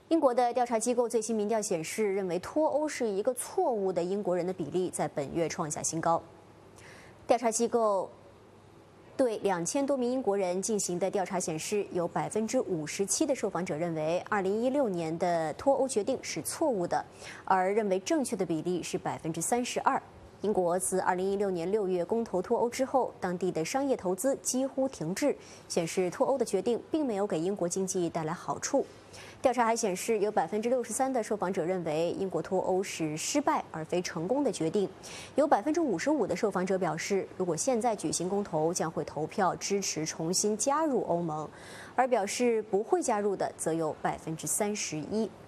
英国的调查机构最新民调显示，认为脱欧是一个错误的英国人的比例在本月创下新高。调查机构对2000多名英国人进行的调查显示，有57%的受访者认为2016年的脱欧决定是错误的，而认为正确的比例是32%。英国自2016年6月公投脱欧之后，当地的商业投资几乎停滞，显示脱欧的决定并没有给英国经济带来好处。调查还显示，有63%的受访者认为英国脱欧是失败而非成功的决定，有55%的受访者表示，如果现在举行公投，将会投票支持重新加入欧盟，而表示不会加入的则有31%。